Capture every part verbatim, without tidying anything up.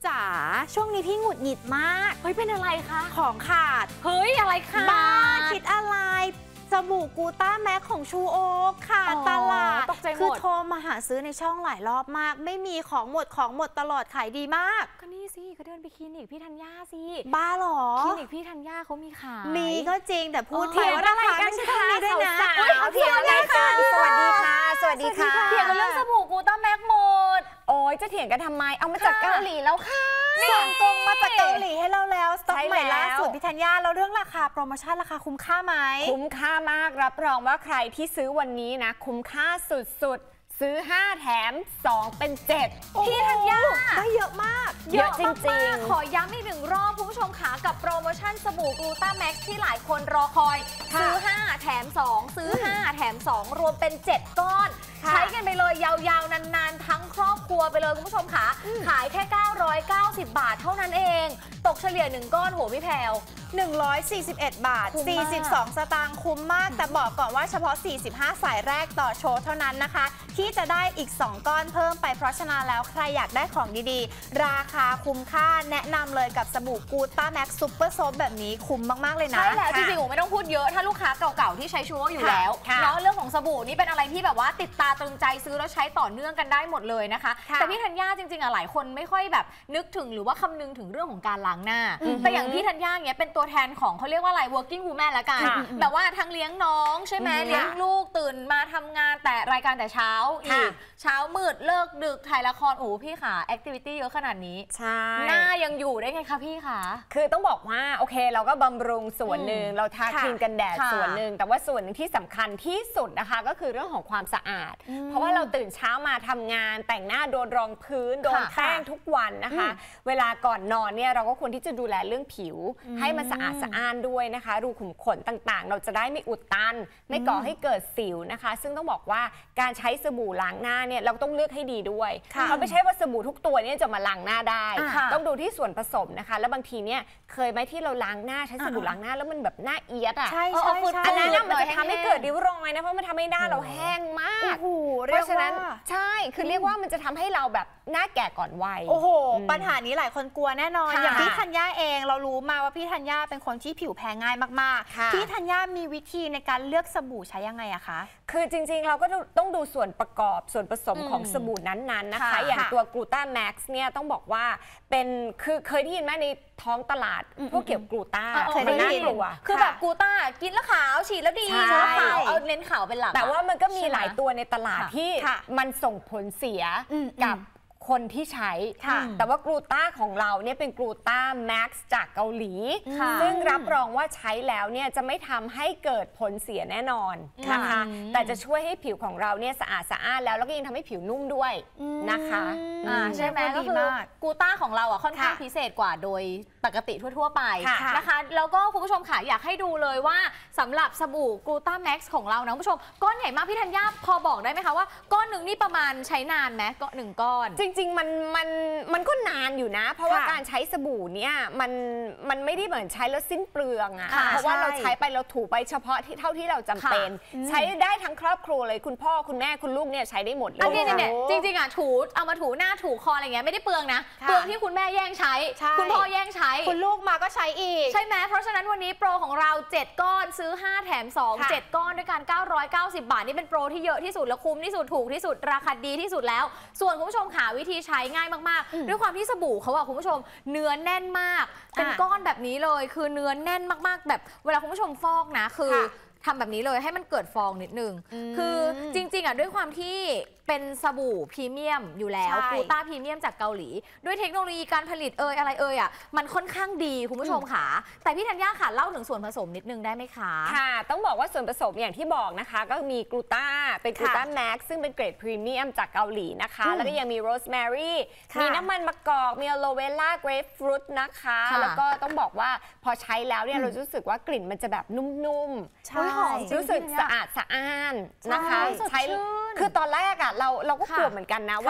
จ๋าช่วงนี้พี่หงุดหงิดมากเฮ้ยเป็นอะไรคะของขาดเฮ้ยอะไรคะบ้าคิดอะไรสบู่กูต้าแม็กของชูโอ๊คขาดตลาดตกใจหมดคือโทรมาหาซื้อในช่องหลายรอบมากไม่มีของหมดของหมดตลอดขายดีมากก็นี่สิก็เดินไปคลินิกพี่ธัญญาสิบ้าหรอคลินิกพี่ธัญญาเขามีขายมีก็จริงแต่พูดถึงว่าราคาไม่ใช่เท่านี้ด้วยนะเพียงเลยค่ะสวัสดีค่ะสวัสดีค่ะเถียงกันเรื่องสบู่กูต้าแม็กหมดโอ้ยจะเถียงกันทำไมเอามาจากเกาหลีแล้วค่ะส่งตรงมาจากเกาหลีให้เราแล้วสต็อกใหม่ล่าสุดพี่ธัญญาแล้วเรื่องราคาโปรโมชั่นราคาคุ้มค่าไหมคุ้มค่ามากรับรองว่าใครที่ซื้อวันนี้นะคุ้มค่าสุดๆซื้อห้าแถมสองเป็นเจ็ดพี่ธัญญาได้เยอะมากเยอะจริงๆขอย้ำอีกหนึ่งรอบคุณผู้ชมขากับโปรโมชั่นสบู่กลูต้าแม็กซ์ที่หลายคนรอคอยซื้อห้าแถมสองซื้อห้าแถมสองรวมเป็นเจ็ดก้อนใช้กันไปเลยยาวๆนานๆทั้งครอบครัวไปเลยคุณผู้ชมขาขายแค่เก้าร้อยเก้าสิบบาทเท่านั้นเองตกเฉลี่ยหนึ่งก้อนโหพี่แพรวหนึ่งร้อยสี่สิบเอ็ดบาทสี่สิบสองสตางค์คุ้มมากแต่บอกก่อนว่าเฉพาะสี่สิบห้าสายแรกต่อโชว์เท่านั้นนะคะที่จะได้อีกสองก้อนเพิ่มไปเพราะฉะนั้นแล้วใครอยากได้ของดีๆราคาคุ้มค่าแนะนำเลยกับสบู่กูต้าแม็กซ์ซุปเปอร์โซฟแบบนี้คุ้มมากๆเลยนะใช่แล้วจริงๆผมไม่ต้องพูดเยอะถ้าลูกค้าเก่าๆที่ใช้ชูโออยู่แล้วเนาะเรื่องของสบู่นี่เป็นอะไรที่แบบว่าติดตาตรึงใจซื้อแล้วใช้ต่อเนื่องกันได้หมดเลยนะคะแต่พี่ธัญญาจริงๆอะหลายคนไม่ค่อยแบบนึกถึงหรือว่าคำนึงถึงเรื่องของการล้างหน้าแต่อย่างพี่ธัญญาเนี้ยเป็นตัวแทนของเขาเรียกว่าอะไร working woman ละกันแบบว่าทั้งเลี้ยงน้องใช่ไหมเลี้ยงลูกตื่นมาทำงานแต่รายการแต่เช้าอีกเช้ามืดเลิกดึกถ่ายละครโอ้พี่ค่ะแอคทิวิตี้เยอะขนาดนี้ใช่หน้ายังอยู่ได้ไงคะพี่คะคือต้องบอกว่าโอเคเราก็บำรุงส่วนหนึ่งเราทาครีมกันแดดส่วนหนึ่งแต่ว่าส่วนหนึ่งที่สำคัญที่สุดนะคะก็คือเรื่องของความสะอาดเพราะว่าเราตื่นเช้ามาทำงานแต่งหน้าโดนรองพื้นโดนแป้งทุกวันนะคะเวลาก่อนนอนเนี่ยเราก็ควรที่จะดูแลเรื่องผิวให้มันสะอาดสะอ้านด้วยนะคะรูขุมขนต่างๆเราจะได้ไม่อุดตันไม่ก่อให้เกิดสิวนะคะซึ่งต้องบอกว่าการใช้สบู่ล้างหน้าเนี่ยเราต้องเลือกให้ดีด้วยเพราะไม่ใช่ว่าสบู่ทุกตัวเนี่ยจะมาล้างหน้าได้ต้องดูที่ส่วนผสมนะคะแล้วบางทีเนี่ยเคยไหมที่เราล้างหน้าใช้สบู่ล้างหน้าแล้วมันแบบหน้าเอียดอ่ะใช่ใช่ใช่อันนั้นมันจะทำให้เกิดริ้วรอยนะเพราะมันทำให้หน้าเราแห้งมากเพราะฉะนั้นใช่คือเรียกว่ามันจะทำให้เราแบบหน้าแก่ก่อนวัยโอ้โหปัญหานี้หลายคนกลัวแน่นอนอย่างพี่ธัญญาเองเรารู้มาว่าพี่ธัญญาเป็นคนที่ผิวแพ้ง่ายมากๆพี่ธัญญามีวิธีในการเลือกสบู่ใช้ยังไงอะคะคือจริงๆเราก็ต้องดูส่วนประกอบส่วนผสมของสบู่นั้นๆนะคะอย่างตัวกลูต้าแม็กซ์เนี่ยต้องบอกว่าเป็นคือเคยได้ยินไหมในท้องตลาดพวกเกี่ยวกับกลูต้าเคยได้ยินคือแบบกลูต้ากินแล้วขาวฉีดแล้วดีแล้วขาวเอาเน้นขาวเป็นหลักแต่ว่ามันก็มีหลายตัวในตลาดที่มันส่งผลเสียกับคนที่ใช้แต่ว่ากลูต้าของเราเนี่ยเป็นกลูต้าแม็กซ์จากเกาหลีซึ่งรับรองว่าใช้แล้วเนี่ยจะไม่ทำให้เกิดผลเสียแน่นอนนะคะแต่จะช่วยให้ผิวของเราเนี่ยสะอาดสะอ้านแล้วแล้วก็ยังทำให้ผิวนุ่มด้วยนะคะใช่ไหมก็คือกลูต้าของเราอ่ะค่อนข้างพิเศษกว่าโดยปกติทั่วๆไปนะคะแล้วก็คุณผู้ชมค่ะอยากให้ดูเลยว่าสำหรับสบู่กลูต้าแม็กซ์ของเรานะคุณผู้ชมก้อนใหญ่มากพี่ธัญญาพอบอกได้ไหมคะว่าก้อนหนึ่งนี่ประมาณใช้นานไหมก็หนึ่งก้อนจริงๆมันมันมันก็นานอยู่นะเพราะว่าการใช้สบู่เนี่ยมันมันไม่ได้เหมือนใช้แล้วสิ้นเปลืองอะเพราะว่าเราใช้ไปเราถูไปเฉพาะที่เท่าที่เราจำเป็นใช้ได้ทั้งครอบครัวเลยคุณพ่อคุณแม่คุณลูกเนี่ยใช้ได้หมดเลยอันนี้เนี่ยจริงๆอะถูเอามาถูหน้าถูคออะไรเงี้ยไม่ได้เปลืองนะเปลืองที่คุณแม่แย่งใช้คุณพ่อแย่งใช้คุณลูกมาก็ใช้อีกใช่ไหมเพราะฉะนั้นวันนี้โปรของเราเจ็ดก้อนซื้อห้าแถมสอง เจ็ดก้อนด้วยกันเก้าร้อยเก้าสิบบาทนี่เป็นโปรที่เยอะที่สุดและคุ้มที่สุดถูกที่สุดราคาดีที่สุดแล้วส่วนคุณผู้ชมหาวิธีใช้ง่ายมากๆด้วยความที่สบู่เขาอะคุณผู้ชมเนื้อแน่นมากเป็นก้อนแบบนี้เลยคือเนื้อแน่นมากๆแบบเวลาคุณผู้ชมฟอกนะคือทำแบบนี้เลยให้มันเกิดฟองนิดนึงคือจริงๆอ่ะด้วยความที่เป็นสบู่พรีเมียมอยู่แล้วกลูต้าพรีเมียมจากเกาหลีด้วยเทคโนโลยีการผลิตเอ่ยอะไรเอ่ยอ่ะมันค่อนข้างดีคุณผู้ชมค่ะแต่พี่ธัญญาค่ะเล่าถึงส่วนผสมนิดนึงได้ไหมคะค่ะต้องบอกว่าส่วนผสมอย่างที่บอกนะคะก็มีกลูต้าเป็นกลูต้าแม็กซ์ซึ่งเป็นเกรดพรีเมียมจากเกาหลีนะคะแล้วก็ยังมีโรสแมรี่มีน้ำมันมะกอกมีอะโลเวล่าเกรปฟรุตนะคะแล้วก็ต้องบอกว่าพอใช้แล้วเนี่ยเรารู้สึกว่ากลิ่นมันจะแบบนุ่มๆรู้สึกสะอาดสะอ้านนะคะใช้คือตอนแรกอะเราเราก็กลัวเหมือนกันนะว่า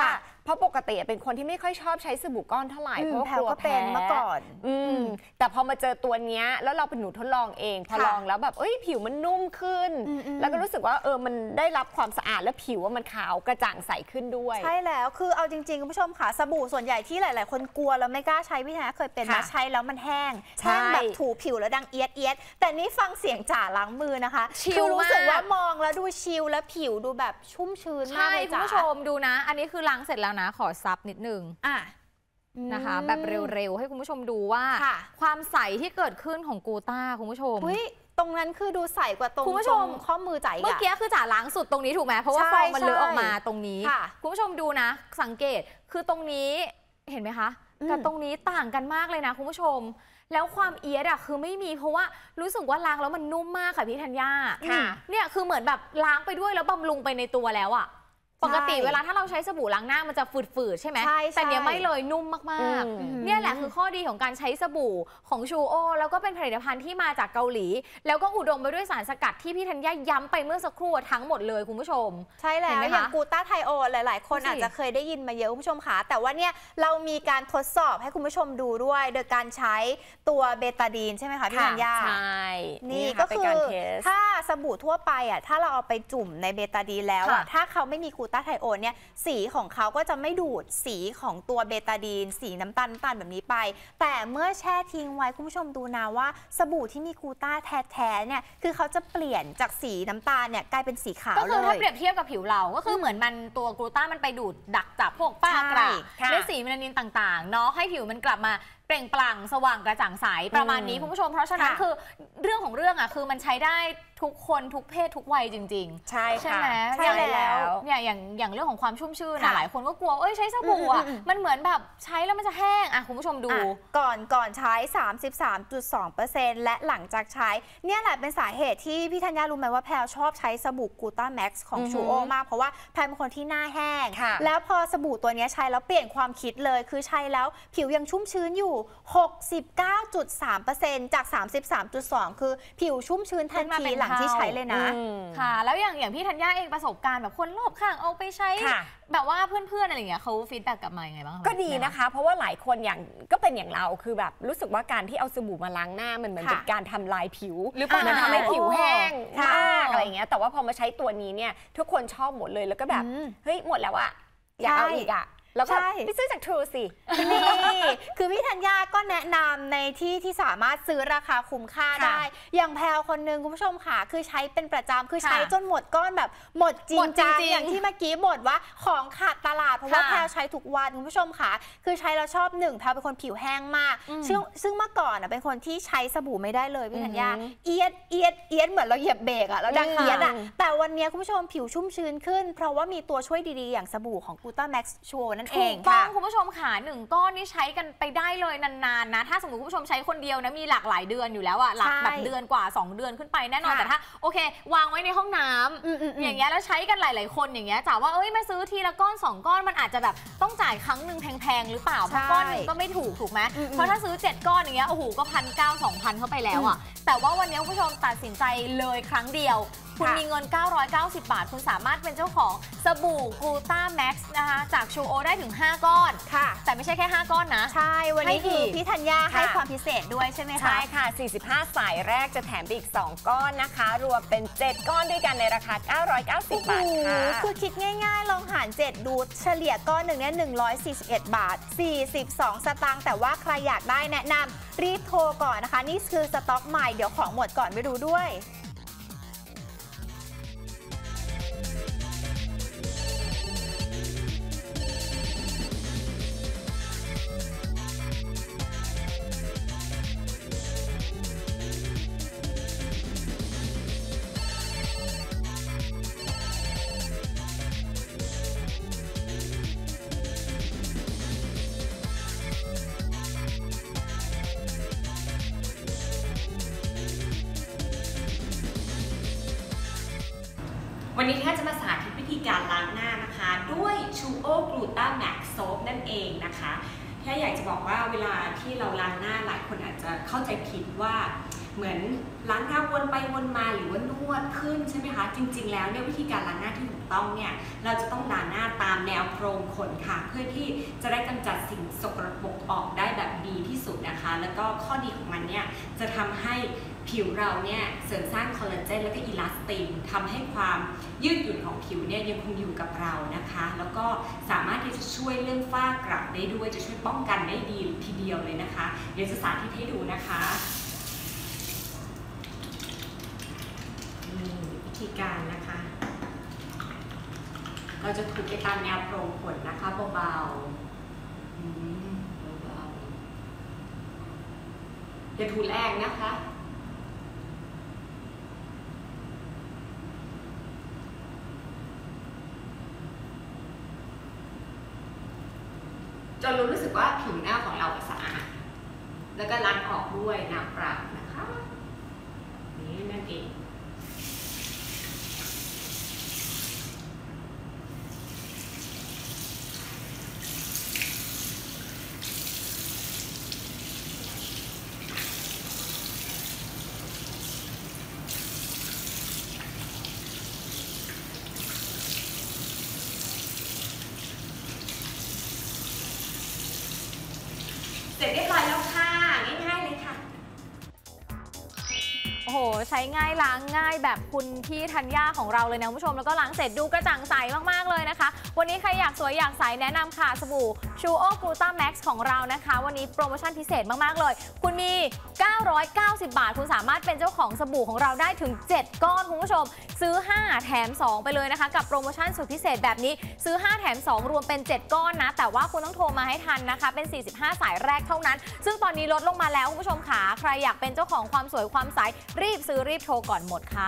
เพราะปกติเป็นคนที่ไม่ค่อยชอบใช้สบู่ก้อนเท่าไหร่เพราะแพลก็เป็นเมื่อก่อนอืมแต่พอมาเจอตัวเนี้ยแล้วเราเป็นหนูทดลองเองพอลองแล้วแบบเอ้ยผิวมันนุ่มขึ้นแล้วก็รู้สึกว่าเออมันได้รับความสะอาดและผิวว่ามันขาวกระจ่างใสขึ้นด้วยใช่แล้วคือเอาจริงๆคุณผู้ชมค่ะสบู่ส่วนใหญ่ที่หลายๆคนกลัวแล้วไม่กล้าใช้พี่แฮเคยเป็นนะใช้แล้วมันแห้งแห้งแบบถูผิวแล้วดังเอียดเอียดแต่นี่ฟังเสียงจ่าล้างมือนะคะคือรู้สึกว่ามองแล้วดูชิลแล้วผิวดูแบบชุ่มชื้นมากเลยจ้ะคุณผู้ชมดูนะอันนี้คือล้างเสร็จแล้วนะขอซับนิดนึงอ่ะนะคะแบบเร็วๆให้คุณผู้ชมดูว่าความใสที่เกิดขึ้นของกูต้าคุณผู้ชมตรงนั้นคือดูใสกว่าตรงคุณผู้ชมข้อมือจ่ายเมื่อกี้คือจ่าล้างสุดตรงนี้ถูกไหมเพราะว่าฟองมันเลอะออกมาตรงนี้คุณผู้ชมดูนะสังเกตคือตรงนี้เห็นไหมคะกับตรงนี้ต่างกันมากเลยนะคุณผู้ชมแล้วความเอียดอะคือไม่มีเพราะว่ารู้สึกว่าล้างแล้วมันนุ่มมากค่ะพี่ธัญญาเนี่ยคือเหมือนแบบล้างไปด้วยแล้วบำรุงไปในตัวแล้วอะปกติเวลาถ้าเราใช้สบู่ล้างหน้ามันจะฝืดๆใช่ไหมแต่เนี้ยไม่เลยนุ่มมากๆเนี่ยแหละคือข้อดีของการใช้สบู่ของชูโอแล้วก็เป็นผลิตภัณฑ์ที่มาจากเกาหลีแล้วก็อุดมไปด้วยสารสกัดที่พี่ธัญญาย้ำไปเมื่อสักครู่ทั้งหมดเลยคุณผู้ชมใช่แล้วอย่างกูต้าไทโอหลายๆคนอาจจะเคยได้ยินมาเยอะคุณผู้ชมค่ะแต่ว่าเนี่ยเรามีการทดสอบให้คุณผู้ชมดูด้วยโดยการใช้ตัวเบตาดีนใช่ไหมคะพี่ธัญญาใช่นี่ก็คือถ้าสบู่ทั่วไปอ่ะถ้าเราเอาไปจุ่มในเบตาดีนแล้วอ่ะถ้าเขาไม่มีกูต้าไทโอเนี่ยสีของเขาก็จะไม่ดูดสีของตัวเบตาดีนสีน้ำตาลน้ำตาลแบบนี้ไปแต่เมื่อแช่ทิ้งไว้คุณผู้ชมดูนะว่าสบู่ที่มีกูต้าแท้ๆเนี่ยคือเขาจะเปลี่ยนจากสีน้ำตาลเนี่ยกลายเป็นสีขาวเลยก็คือถ้าเปรียบเทียบกับผิวเราก็คือเหมือนมันตัวกูต้ามันไปดูดดักจับพวกฝ้ากระด้วยสีเมลานินต่างๆเนาะให้ผิวมันกลับมาเปล่งปลั่งสว่างกระจ่างใสประมาณนี้คุณผู้ชมเพราะฉะนั้นคือเรื่องของเรื่องอ่ะคือมันใช้ได้ทุกคนทุกเพศทุกวัยจริงๆใช่ใช่ไหมใช่แล้วเนี่ยอย่างอย่างเรื่องของความชุ่มชื่นนะหลายคนก็กลัวเอ้ยใช้สบู่อ่ะมันเหมือนแบบใช้แล้วมันจะแห้งอ่ะคุณผู้ชมดูก่อนก่อนใช้ สามสิบสามจุดสองเปอร์เซ็นต์ และหลังจากใช้เนี่ยแหละเป็นสาเหตุที่พี่ธัญญารู้ไหมว่าแพลชอบใช้สบู่กูต้าแม็กซ์ของชูโอมากเพราะว่าแพลเป็นคนที่หน้าแห้งแล้วพอสบู่ตัวนี้ใช้แล้วเปลี่ยนความคิดเลยคือใช้แล้วผิวยังชุ่มชื้นอยู่ หกสิบเก้าจุดสามเปอร์เซ็นต์ จาก สามสิบสามจุดสอง คือผิวชุ่มชื้นทันทีหลังที่ใช้เลยนะค่ะแล้วอย่างอย่างพี่ธัญญาเองประสบการณ์แบบคนรอบข้างเอาไปใช้แบบว่าเพื่อนๆอะไรอย่างเงี้ยเขาฟีดแบ็กกลับมายังไงบ้างก็ดีนะคะเพราะว่าหลายคนอย่างก็เป็นอย่างเราคือแบบรู้สึกว่าการที่เอาสบู่มาล้างหน้ามันเหมือนเป็นการทำลายผิวหรือเปล่ามันทำให้ผิวแห้งมากอะไรอย่างเงี้ยแต่ว่าพอมาใช้ตัวนี้เนี่ยทุกคนชอบหมดเลยแล้วก็แบบเฮ้ยหมดแล้วอะอยากเอาอีกอะแล้วก็ไปซื้อจาก True สินี่คือพี่ธัญญาก็แนะนำในที่ที่สามารถซื้อราคาคุ้มค่าได้อย่างแพลคนนึงคุณผู้ชมค่ะคือใช้เป็นประจำคือใช้จนหมดก้อนแบบหมดจริงจังอย่างที่เมื่อกี้บ่นว่าของขาดตลาดเพราะว่าแพลใช้ทุกวันคุณผู้ชมค่ะคือใช้แล้วชอบหนึ่งแพลเป็นคนผิวแห้งมากซึ่งซึ่งเมื่อก่อนเป็นคนที่ใช้สบู่ไม่ได้เลยพี่ธัญญาเอียดเอียดเอียดเหมือนเราเหยียบเบรกอะแล้วดังเอียดอะแต่วันนี้คุณผู้ชมผิวชุ่มชื้นขึ้นเพราะว่ามีตัวช่วยดีๆอย่างสบู่ของกูต้าแม็กซ์ชัวร์นั่นเองค่ะคุณผู้ชมค่ะหนึ่งก้อนนี่ใช้กันไปได้เลยนานๆนะถ้าสมมติคุณผู้ชมใช้คนเดียวนะมีหลากหลายเดือนอยู่แล้วอะหลักแบบเดือนกว่าสองเดือนขึ้นไปแน่นอนแต่ถ้าโอเควางไว้ในห้องน้ำอย่างเงี้ยแล้วใช้กันหลายๆคนอย่างเงี้ยจ๋าว่าเอ้ยมาซื้อทีละก้อนสองก้อนมันอาจจะแบบต้องจ่ายครั้งหนึ่งแพงๆหรือเปล่าเพราะก้อนนึงก็ไม่ถูกถูกไหมเพราะถ้าซื้อเจ็ดก้อนอย่างเงี้ยโอ้โหก็พันเก้าสองพันเข้าไปแล้วอะแต่ว่าวันนี้คุณผู้ชมตัดสินใจเลยครั้งเดียวคุณมีเงินเก้าร้อยเก้าสิบบาทคุณสามารถเป็นเจ้าของสบู่กูต้าแม็กซ์นะคะจากชูโอได้ถึงห้าก้อนค่ะแต่ไม่ใช่แค่ห้าก้อนนะใช่วันนี้คือพี่ธัญญาให้ความพิเศษด้วยใช่ไหมคะใช่ค่ะสี่สิบห้าสายแรกจะแถมไปอีกสองก้อนนะคะรวมเป็นเจ็ดก้อนด้วยกันในราคาเก้าร้อยเก้าสิบบาทค่ะคือคิดง่ายๆลองหารเจ็ดดูเฉลี่ยก้อนหนึ่งเนี่ยหนึ่งร้อยสี่สิบเอ็ดบาทสี่สิบสองสตางค์แต่ว่าใครอยากได้แนะนำรีบโทรก่อนนะคะนี่คือสต็อกใหม่เดี๋ยวของหมดก่อนไปดูด้วยวันนี้แค่จะมาสาธิตวิธีการล้างหน้านะคะด้วยชูโอกลูต้าแม็กซ์โซฟนั่นเองนะคะแค่อยากจะบอกว่าเวลาที่เราล้างหน้าหลายคนอาจจะเข้าใจผิดว่าเหมือนล้างหน้าวนไปวนมาหรือว่านวดขึ้นใช่ไหมคะจริงๆแล้วเนี่ยวิธีการล้างหน้าที่ถูกต้องเนี่ยเราจะต้องล้างหน้าตามแนวโพรงขนค่ะเพื่อที่จะได้กำจัดสิ่งสกปรกออกได้แบบดีที่สุดนะคะแล้วก็ข้อดีของมันเนี่ยจะทำให้ผิวเราเนี่ยเสริมสร้างคอลลาเจนและก็อิลาสตินทำให้ความยืดหยุ่นของผิวเนี่ยยังคงอยู่กับเรานะคะแล้วก็สามารถที่จะช่วยเรื่องฝ้ากระได้ด้วยจะช่วยป้องกันได้ดีทีเดียวเลยนะคะเดี๋ยวจะสาธิตให้ดูนะคะนี่วิธีการนะคะเราจะถูไปตามแนวโพรงขนนะคะเบาๆอืมเบาๆอย่าถูแรงนะคะจนเรารู้สึกว่าผิวหน้าของเราสะอาดแล้วก็ล้างออกด้วยน้ำเปล่านะคะนี่นั่นเองเสร็จเรียบร้อยแล้วค่ะง่ายๆเลยค่ะโอ้โหใช้ง่ายล้างง่ายแบบคุณพี่ธัญญาของเราเลยนะคุณผู้ชมแล้วก็ล้างเสร็จดูกระจ่างใสมากๆเลยนะคะวันนี้ใครอยากสวยอยากใสแนะนำค่ะสบู่ชูโอกลูต้าแม็กซ์ของเรานะคะวันนี้โปรโมชั่นพิเศษมากๆเลยคุณมีเก้าร้อยเก้าสิบบาทคุณสามารถเป็นเจ้าของสบู่ของเราได้ถึงเจ็ดก้อนคุณผู้ชมซื้อห้าแถมสองไปเลยนะคะกับโปรโมชั่นสุดพิเศษแบบนี้ซื้อห้าแถมสองรวมเป็นเจ็ดก้อนนะแต่ว่าคุณต้องโทรมาให้ทันนะคะเป็นสี่สิบห้าสายแรกเท่านั้นซึ่งตอนนี้ลดลงมาแล้วคุณผู้ชมขาใครอยากเป็นเจ้าของความสวยความใสรีบซื้อรีบโทรก่อนหมดค่ะ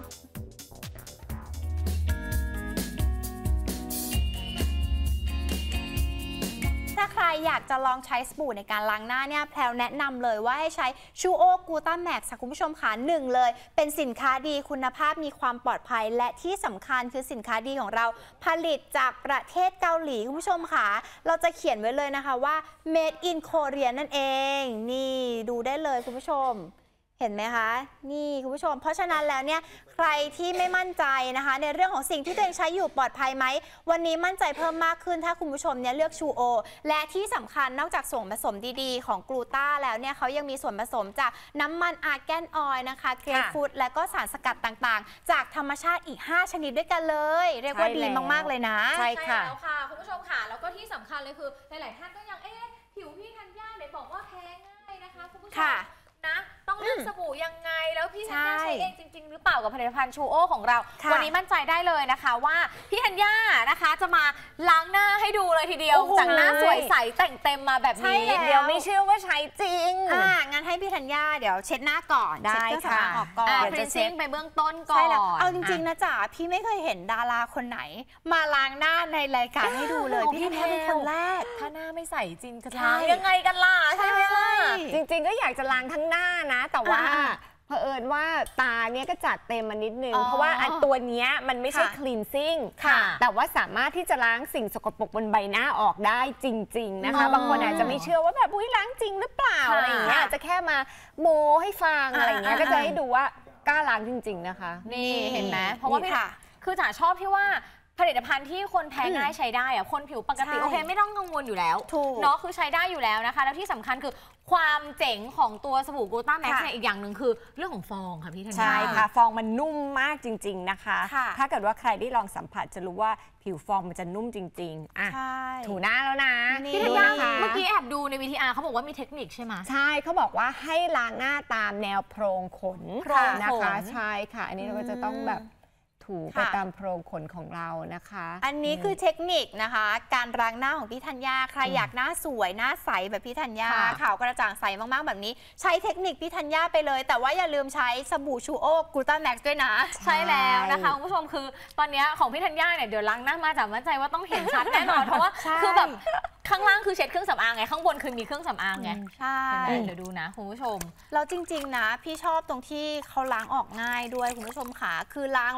ถ้าใครอยากจะลองใช้สบู่ในการล้างหน้าเนี่ยแพรวแนะนำเลยว่าให้ใช้ชูโอกูต้าแม็กซ์ค่ะคุณผู้ชมค่ะหนึ่งเลยเป็นสินค้าดีคุณภาพมีความปลอดภัยและที่สำคัญคือสินค้าดีของเราผลิตจากประเทศเกาหลีคุณผู้ชมค่ะเราจะเขียนไว้เลยนะคะว่า made in Korea นั่นเองนี่ดูได้เลยคุณผู้ชมเห็นไหมคะนี่คุณผู้ชมเพราะฉะนั้นแล้วเนี่ยใครที่ไม่มั่นใจนะคะในเรื่องของสิ่งที่ตัวเองใช้อยู่ปลอดภัยไหมวันนี้มั่นใจเพิ่มมากขึ้นถ้าคุณผู้ชมเนี่ยเลือกชูโอและที่สำคัญนอกจากส่วนผสมดีๆของกลูต้าแล้วเนี่ยเขายังมีส่วนผสมจากน้ำมันอาร์แกนออยล์นะคะเกรปฟรุตและก็สารสกัดต่างๆจากธรรมชาติอีกห้าชนิดด้วยกันเลยเรียกว่าดีมากๆเลยนะใช่ค่ะแล้วค่ะคุณผู้ชมค่ะแล้วก็ที่สำคัญเลยคือหลายๆท่านก็ยังเอ๊ะผิวพี่ธัญญาไหนบอกว่าแพ้ง่ายนะคะคุณผู้ชมนะต้องเลือกสบู่ยังไงแล้วพี่ธัญญาใช้เองจริงๆหรือเปล่ากับผลิตภัณฑ์ชูโอของเราวันนี้มั่นใจได้เลยนะคะว่าพี่ธัญญานะคะจะมาล้างหน้าให้ดูเลยทีเดียวจากหน้าสวยใสแต่งเต็มมาแบบนี้เดี๋ยวไม่เชื่อว่าใช้จริงอ่างั้นให้พี่ธัญญาเดี๋ยวเช็ดหน้าก่อนได้ค่ะออกก่อนเดี๋ยวจะเช็คไปเบื้องต้นก่อนเอาจริงๆนะจ๋าพี่ไม่เคยเห็นดาราคนไหนมาล้างหน้าในรายการให้ดูเลยพี่ธัญญาเป็นคนแรกถ้าหน้าไม่ใสจริงจะล้างยังไงกันล่ะใช่ไหมล่ะจริงๆก็อยากจะล้างทั้งหน้านะแต่ว่าเผอิญว่าตาเนี่ยก็จัดเต็มมานิดนึงเพราะว่าอันตัวนี้มันไม่ใช่ cleansing แต่ว่าสามารถที่จะล้างสิ่งสกปรกบนใบหน้าออกได้จริงๆนะคะบางคนอาจจะไม่เชื่อว่าแบบอุ้ยล้างจริงหรือเปล่าอะไรอย่างเงี้ยจะแค่มาโมให้ฟังอะไรอย่างเงี้ยก็จะให้ดูว่ากล้าล้างจริงๆนะคะนี่เห็นไหมเพราะว่าพี่คือจ๋าชอบที่ว่าผลิตภัณฑ์ที่คนแพ้ง่ายใช้ได้อะคนผิวปกติโอเคไม่ต้องกังวลอยู่แล้วเนาะคือใช้ได้อยู่แล้วนะคะแล้วที่สำคัญคือความเจ๋งของตัวสบู่กลูต้าแม็กซ์อีกอย่างหนึ่งคือเรื่องของฟองค่ะพี่ธัญญาใช่ค่ะฟองมันนุ่มมากจริงๆนะคะถ้าเกิดว่าใครได้ลองสัมผัสจะรู้ว่าผิวฟองมันจะนุ่มจริงๆอ่ะถูหน้าแล้วนะพี่ธัญญาเมื่อกี้แอบดูใน วี ที อาร์ เขาบอกว่ามีเทคนิคใช่ไหมใช่เขาบอกว่าให้ล้างหน้าตามแนวโพรงขนนะคะใช่ค่ะอันนี้เราก็จะต้องแบบถูไปตามโพรงขนของเรานะคะอันนี้คือเทคนิคนะคะการล้างหน้าของพี่ธัญญาใครอยากหน้าสวยหน้าใสแบบพี่ธัญญาขาวกระจ่างใสมากๆแบบนี้ใช้เทคนิคพี่ธัญญาไปเลยแต่ว่าอย่าลืมใช้สบู่ชูโอกลูต้าแม็กซ์ด้วยนะใช่แล้วนะคะคุณผู้ชมคือตอนนี้ของพี่ธัญญาเนี่ยเดี๋ยวล้างหน้ามาจากมั่นใจว่าต้องเห็นชัดแน่นอนเพราะว่าคือแบบข้างล่างคือเช็ดเครื่องสำอางไงข้างบนคือมีเครื่องสำอางไงใช่เดี๋ยวดูนะคุณผู้ชมแล้วจริงๆนะพี่ชอบตรงที่เขาล้างออกง่ายด้วยคุณผู้ชมค่ะคือล้างแล้วหนึ่ง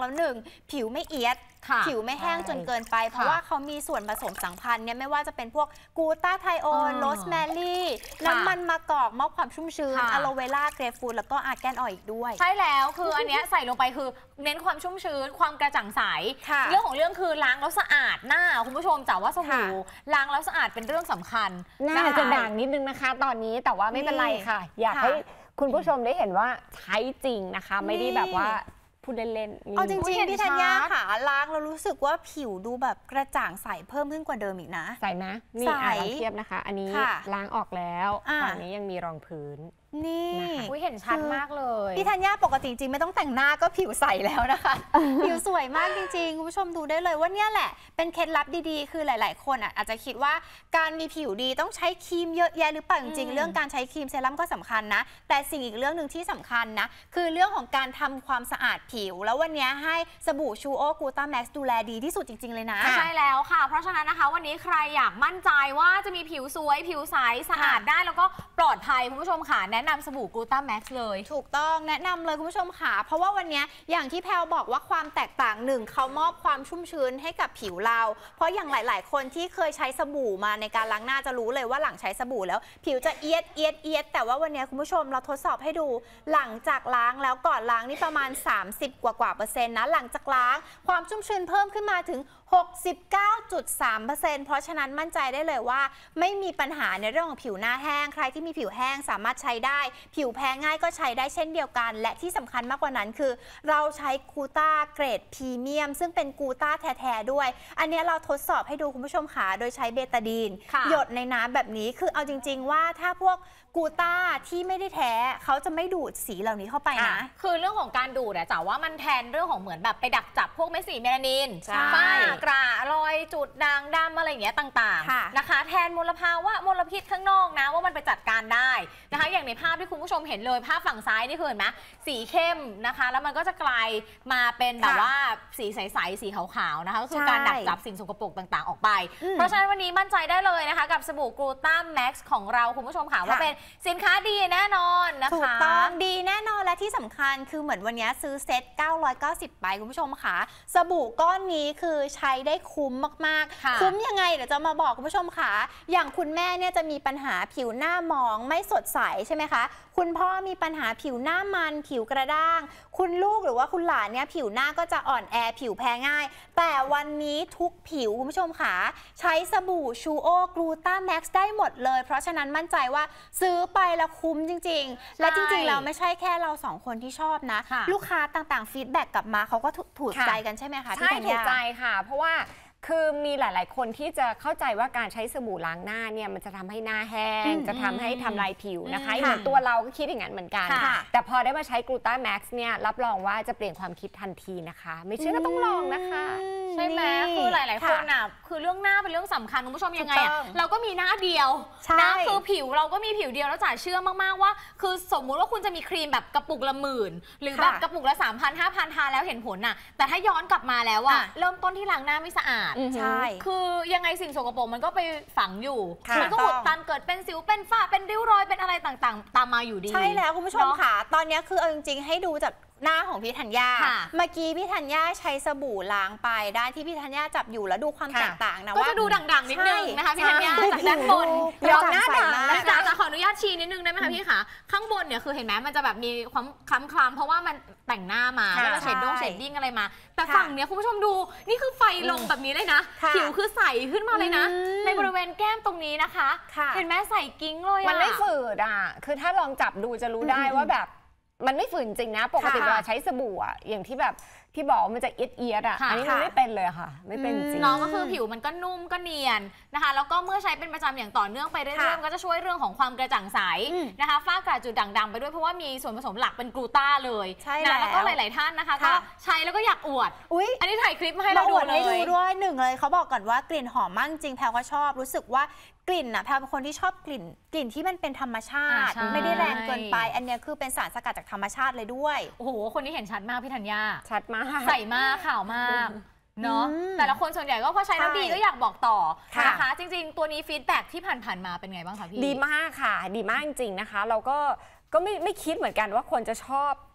ผิวไม่เอียดผิวไม่แห้งจนเกินไปเพราะว่าเขามีส่วนผสมสังพันธ์เนี่ยไม่ว่าจะเป็นพวกกูต้าไทโอนโรสแมรี่น้ำมันมะกอกมอบความชุ่มชื้นอะโลเวราเกรปฟรุตแล้วก็อาร์แกนออยล์อีกด้วยใช่แล้วคืออันเนี้ยใส่ลงไปคือเน้นความชุ่มชื้นความกระจ่างใสเรื่องของเรื่องคือล้างแล้วสะอาดหน้าคุณผู้ชมแต่ว่าสบู่ล้างแล้วสะอาดเป็นเรื่องสำคัญหน้าจะด่างนิดนึงนะคะตอนนี้แต่ว่าไม่เป็นไรค่ะอยากให้คุณผู้ชมได้เห็นว่าใช้จริงนะคะไม่ได้แบบว่าพูดเล่นๆเอาจริงๆพี่ธัญญาค่ะล้างแล้วรู้สึกว่าผิวดูแบบกระจ่างใสเพิ่มขึ้นกว่าเดิมอีกนะใสไหมนี่อ่ะลองเทียบนะคะอันนี้ล้างออกแล้วตอนนี้ยังมีรองพื้นนี่อุ้ยเห็นชัดมากเลยพี่ธัญญาปกติจริงไม่ต้องแต่งหน้าก็ผิวใสแล้วนะคะผิวสวยมากจริงๆคุณผู้ชมดูได้เลยว่าเนี่ยแหละเป็นเคล็ดลับดีๆคือหลายๆคนอ่ะอาจจะคิดว่าการมีผิวดีต้องใช้ครีมเยอะแยะหรือเปล่าจริงๆเรื่องการใช้ครีมเซรั่มก็สำคัญนะแต่สิ่งอีกเรื่องหนึ่งที่สำคัญนะคือเรื่องของการทำความสะอาดผิวแล้ววันนี้ให้สบู่ชูโอกูต้าแม็กซ์ดูแลดีที่สุดจริงๆเลยนะใช่แล้วค่ะเพราะฉะนั้นนะคะวันนี้ใครอยากมั่นใจว่าจะมีผิวสวยผิวใสสะอาดได้แล้วก็ปลอดภัยคุณผู้ชมค่ะแนะนำสบู่กูต้าแม็กซ์เลยถูกต้องแนะนำเลยคุณผู้ชมค่ะเพราะว่าวันนี้อย่างที่แพลบอกว่าความแตกต่างหนึ่งเขามอบความชุ่มชื้นให้กับผิวเราเพราะอย่างหลายๆคนที่เคยใช้สบู่มาในการล้างหน้าจะรู้เลยว่าหลังใช้สบู่แล้วผิวจะเอียดเอียดเอียดแต่ว่าวันนี้คุณผู้ชมเราทดสอบให้ดูหลังจากล้างแล้วก่อนล้างนี่ประมาณสามสิบกว่ากว่าเปอร์เซ็นต์นะหลังจากล้างความชุ่มชื้นเพิ่มขึ้นมาถึง หกสิบเก้าจุดสามเปอร์เซ็นต์ เพราะฉะนั้นมั่นใจได้เลยว่าไม่มีปัญหาในเรื่องของผิวหน้าแห้งใครที่มีผิวแห้งสามารถใช้ได้ผิวแพ้ง่ายก็ใช้ได้เช่นเดียวกันและที่สำคัญมากกว่านั้นคือเราใช้กูต้าเกรดพรีเมียมซึ่งเป็นกูต้าแท้ๆด้วยอันนี้เราทดสอบให้ดูคุณผู้ชมค่ะโดยใช้เบตาดีนหยดในน้ำแบบนี้คือเอาจริงๆว่าถ้าพวกกูต้าที่ไม่ได้แท้เขาจะไม่ดูดสีเหล่านี้เข้าไปนะคือเรื่องของการดูดอะจ๋าว่ามันแทนเรื่องของเหมือนแบบไปดักจับพวกเม็ดสีเมลานินฝ้ากระรอยจุดด่างดำอะไรอย่างเงี้ยต่างๆนะคะแทนมลภาวะมลพิษข้างนอกนะว่ามันไปจัดการได้นะคะอย่างในภาพที่คุณผู้ชมเห็นเลยภาพฝั่งซ้ายนี่คือเห็นไหมสีเข้มนะคะแล้วมันก็จะกลายมาเป็นแบบว่าสีใสๆสีขาวๆนะคะก็คือการดักจับสิ่งสกปรกต่างๆออกไปเพราะฉะนั้นวันนี้มั่นใจได้เลยนะคะกับสบู่กูต้าแม็กซ์ของเราคุณผู้ชมค่ะว่าเป็นสินค้าดีแน่นอนนะคะถูกต้องดีแน่นอนและที่สำคัญคือเหมือนวันนี้ซื้อเซ็ตเก้าร้อยเก้าสิบไปคุณผู้ชมค่ะสบู่ก้อนนี้คือใช้ได้คุ้มมากๆคุ้มยังไงเดี๋ยวจะมาบอกคุณผู้ชมค่ะอย่างคุณแม่เนี่ยจะมีปัญหาผิวหน้าหมองไม่สดใสใช่ไหมคะคุณพ่อมีปัญหาผิวหน้ามันผิวกระด้างคุณลูกหรือว่าคุณหลานเนี่ยผิวหน้าก็จะอ่อนแอผิวแพ้ง่ายแต่วันนี้ทุกผิวคุณผู้ชมค่ะใช้สบู่ชูโอกลูต้าแม็กซ์ได้หมดเลยเพราะฉะนั้นมั่นใจว่าซื้อไปแล้วคุ้มจริงๆและจริงๆเราไม่ใช่แค่เราสองคนที่ชอบนะลูกค้าต่างๆฟีดแบ็กกลับมาเขาก็ถูกใจกันใช่ไหมคะใช่ถูกใจค่ะเพราะว่าคือมีหลายๆคนที่จะเข้าใจว่าการใช้สบู่ล้างหน้าเนี่ยมันจะทำให้หน้าแห้งจะทำให้ทำลายผิวนะคะเหมือนตัวเราก็คิดอย่างนั้นเหมือนกันแต่พอได้มาใช้กลูต้าแม็กซ์เนี่ยรับรองว่าจะเปลี่ยนความคิดทันทีนะคะไม่เชื่อก็ต้องลองนะคะใช่ไหมคือหลายๆคนอ่ะคือเรื่องหน้าเป็นเรื่องสำคัญคุณผู้ชมยังไงอ่ะเราก็มีหน้าเดียวนะคือผิวเราก็มีผิวเดียวแล้วจ๋าเชื่อมากๆว่าคือสมมุติว่าคุณจะมีครีมแบบกระปุกละหมื่นหรือแบบกระปุกละสามพันห้าพันทาแล้วเห็นผลน่ะแต่ถ้าย้อนกลับมาแล้วอ่ะเริ่มต้นที่ล้างหน้าไม่สะอาดใช่คือยังไงสิ่งสกปรกมันก็ไปฝังอยู่มันก็อุดตันเกิดเป็นสิวเป็นฝ้าเป็นริ้วรอยเป็นอะไรต่างๆตามมาอยู่ดีใช่แล้วคุณผู้ชมค่ะตอนนี้คือเอาจริงๆให้ดูจากหน้าของพี่ธัญญาเมื่อกี้พี่ธัญญาใช้สบู่ล้างไปด้านที่พี่ธัญญาจับอยู่แล้วดูความแตกต่างนะว่าก็จะดูด่างๆนิดนึงนะคะพี่ธัญญาจากด้านบนยอมหน้าด่างนะจ๊ะจะขออนุญาตชี้นิดนึงได้ไหมคะพี่คะข้างบนเนี่ยคือเห็นไหมมันจะแบบมีความคล้ำๆเพราะว่ามันแต่งหน้ามาแล้วเชดดิ้งเชดดิ้งอะไรมาแต่ฝั่งเนี้ยคุณผู้ชมดูนี่คือไฟลงแบบนี้เลยนะผิวคือใสขึ้นมาเลยนะในบริเวณแก้มตรงนี้นะคะเห็นไหมใสกิ้งเลยมันไม่ฝืดอ่ะคือถ้าลองจับดูจะรู้ได้ว่าแบบมันไม่ฝืนจริงนะปกติเวลาใช้สบู่อะอย่างที่แบบที่บอกมันจะเอียดเอียดอ่ะอันนี้มันไม่เป็นเลยค่ะไม่เป็นจริงน้องก็คือผิวมันก็นุ่มก็เนียนนะคะแล้วก็เมื่อใช้เป็นประจำอย่างต่อเนื่องไปเรื่อยๆก็จะช่วยเรื่องของความกระจ่างใสนะคะฝ้ากระจุดด่างดำไปด้วยเพราะว่ามีส่วนผสมหลักเป็นกลูต้าเลยนะแล้วก็หลายๆท่านนะคะก็ใช้แล้วก็อยากอวดอันนี้ถ่ายคลิปมาให้เราดูเลยให้ดูด้วยหนึ่งเลยเขาบอกก่อนว่ากลิ่นหอมมากจริงแพลก็ชอบรู้สึกว่ากลิ่นอ่ะแพลเป็นคนที่ชอบกลิ่นกลิ่นที่มันเป็นธรรมชาติไม่ได้แรงเกินไปอันนี้คือเป็นสารสกัดจากธรรมชาติเลยด้วยโอ้โหคนนี้เห็นชัดมากพี่ธัญญาชัดมากใส่มากขาวมากเนาะแต่ละคนส่วนใหญ่ก็พอใช้แล้วดีก็อยากบอกต่อนะคะจริงๆตัวนี้ฟีดแบ็กที่ผ่านๆมาเป็นไงบ้างคะพี่ดีมากค่ะดีมากจริงๆนะคะเราก็ก็ไม่ไม่คิดเหมือนกันว่าคนจะชอบ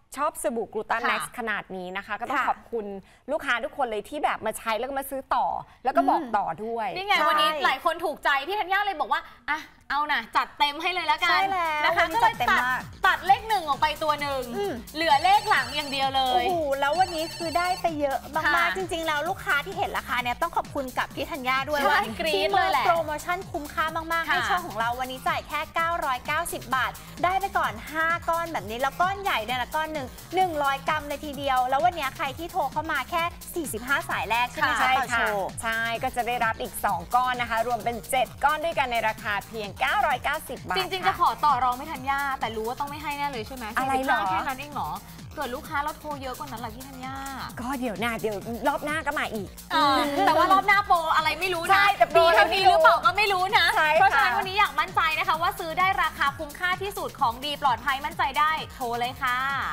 ชอบสบู่กลูตาแม็กซ์ขนาดนี้นะคะก็ต้องขอบคุณลูกค้าทุกคนเลยที่แบบมาใช้แล้วก็มาซื้อต่อแล้วก็บอกต่อด้วยนี่ไงวันนี้หลายคนถูกใจพี่ธัญญาเลยบอกว่าอ่ะเอานะจัดเต็มให้เลยแล้วกันใช่แล้วนะคะก็เลยตัดตัดเลขหนึ่งออกไปตัวหนึ่งเหลือเลขหลังอย่างเดียวเลโอ้ยโหแล้ววันนี้คือได้ไปเยอะมากค่ะๆจริง ๆ แล้วลูกค้าที่เห็นราคาเนี่ยต้องขอบคุณกับพี่ธัญญาด้วยใช่ว่ากรี๊ที่ดเลยแหละโปรโมชั่นคุ้มค่ามากๆค่ะให้ช่องของเราวันนี้จ่ายแค่เก้าร้อยเก้าสิบบาท ได้ไปก่อนห้าก้อนแบบนี้แล้วก้อนใหญ่เนี่ยนะก้อนหนึ่งหนึ่งร้อยกรัมเลยทีเดียวแล้ววันนี้ใครที่โทรเข้ามาแค่สี่สิบห้าสายแรกใช่ไหมคะใช่ต่อโชค่ะว์ใช่ก็จะได้รับอีกสองก้อนนะคะ รวมเป็นเจ็ดก้อนด้วยกันในราคาเพียงเก้าร้อยเก้าสิบบาทจริงๆจะขอต่อรองไม่ทันยาแต่รู้ว่าต้องไม่ให้แน่เลยใช่ไหมอะไรเหรอสี่สิบห้าแค่นั้นเองเหรอเกิดลูกค้าเราโทรเยอะกว่านั้นล่ะพี่ธัญญาก็เดี๋ยวหน้าเดี๋ยวรอบหน้าก็มาอีกเออแต่ว่ารอบหน้าโปรอะไรไม่รู้ใช่นะแต่โปรดีเท่านี้หรือเปล่าก็ไม่รู้นะใช่เพราะฉะนั้นค่ะวันนี้อยากมั่นใจนะคะว่าซื้อได้ราคาคุ้มค่าที่สุดของดีปลอดภัยมั่นใจได้โทรเลยค่ะ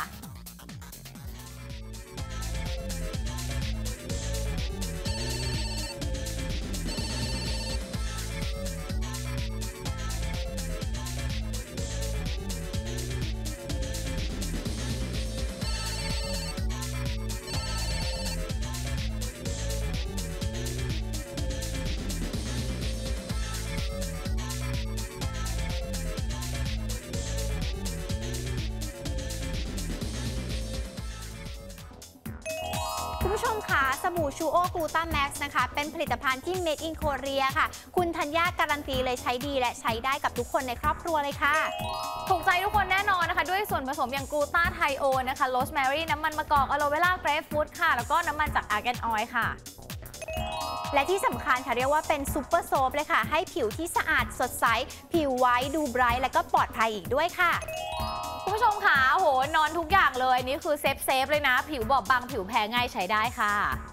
คุณผู้ชมคะสบู่ชูโอกลูตาแม็กซ์นะคะเป็นผลิตภัณฑ์ที่ Made in Korea ค่ะคุณธัญญาการันตีเลยใช้ดีและใช้ได้กับทุกคนในครอบครัวเลยค่ะถูกใจทุกคนแน่นอนนะคะ ด้วยส่วนผสมอย่างกลูตาไทโอนะคะโรสแมรี่น้ำมันมะกอกอะโลเวราเกรฟฟรุตค่ะ แล้วก็น้ำมันจากอาร์แกนออยล์ค่ะและที่สำคัญค่ะเรียกว่าเป็นซูเปอร์โซฟเลยค่ะ ให้ผิวที่สะอาดสดใส ผิวไว้ดูไบรท์และก็ปลอดภัยอีกด้วยค่ะคุณผู้ชมค่ะโหนอนทุกอย่างเลยนี่คือเซฟเซฟเลยนะ ผิวบอบบางผิวแพ้ง่ายใช้ได้ค่ะ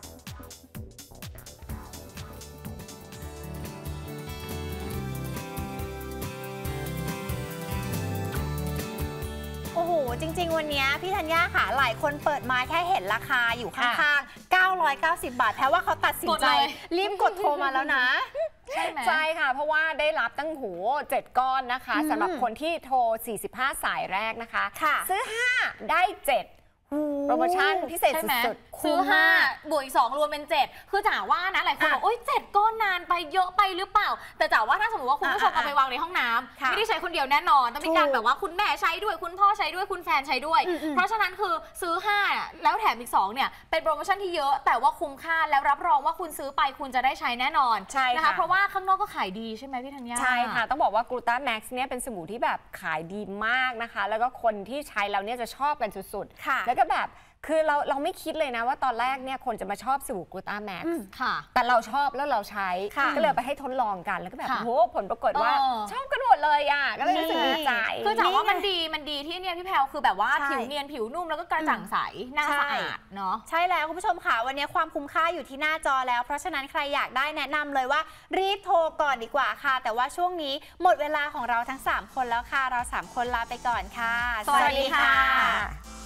โอ้โห จริง ๆ วันนี้พี่ธัญญาค่ะหลายคนเปิดมาแค่เห็นราคาอยู่ข้างๆเก้าร้อยเก้าสิบบาทแปลว่าเขาตัดสินใจกดเลยรีบกดโทรมาแล้วนะใช่ไหมใช่ค่ะ เพราะว่าได้รับตั้งหูเจ็ดก้อนนะคะอืมสำหรับคนที่โทร สี่สิบห้า สายแรกนะคะค่ะซื้อ ห้า ได้เจ็ดโปรโมชั่นพิเศษใช่ไหมสุดๆซื้อคุ้มห้ามากบวกอีกสองรวมเป็นเจ็ดคือจ๋าว่านะหลายคนอ่ะบอกโอ๊ยเจ็ดก้อนนานไปเยอะไปหรือเปล่า แต่จ๋าว่าถ้าสมมติว่าคุณผู้ชมอ่ะเอาไปวางในห้องน้ำค่ะไม่ได้ใช้คนเดียวแน่นอนต้องมีการถูกแบบว่าคุณแม่ใช้ด้วยคุณพ่อใช้ด้วยคุณแฟนใช้ด้วยอืมอืมเพราะฉะนั้นคือซื้อห้าแล้วแถมอีกสองเนี่ยเป็นโปรโมชั่นที่เยอะแต่ว่าคุ้มค่าแล้วรับรองว่าคุณซื้อไปคุณจะได้ใช้แน่นอนใช่นะคะค่ะเพราะว่าข้างนอกก็ขายดีใช่ไหมพี่ธัญญาใช่ค่ะ ต้องบอกว่ากลูตาแม็กซ์เนี่ยเป็นสบู่ที่แบบขายดีมากนะคะ แล้วก็คนที่ใช้แล้วเนี่ยจะชอบกันสุดค่ะๆ แล้วก็แบบคือเราเราไม่คิดเลยนะว่าตอนแรกเนี่ยคนจะมาชอบสบู่กลูตาแม็กอืซ์มค่ะแต่เราชอบแล้วเราใช้ค่ะก็เลยไปให้ทดลองกันแล้วก็แบบค่ะโอ้โหผลปรากฏว่าเออชอบกันหมดเลยอ่ะก็เลยรู้สึกดีใจคือจ๋าว่านี่ไงมันดีมันดีที่เนี่ยพี่แพลวคือแบบว่าใช่ผิวเนียนผิวนุ่มแล้วก็กระจ่างใสหน้าใช่สะอาดเนาะใช่แล้วคุณผู้ชมค่ะวันนี้ความคุ้มค่าอยู่ที่หน้าจอแล้ว เพราะฉะนั้นใครอยากได้แนะนำเลยว่ารีบโทรก่อนดีกว่าค่ะ แต่ว่าช่วงนี้หมดเวลาของเราทั้งสามคนแล้วค่ะเราสามคนลาไปก่อนค่ะสวัสดีค่ะ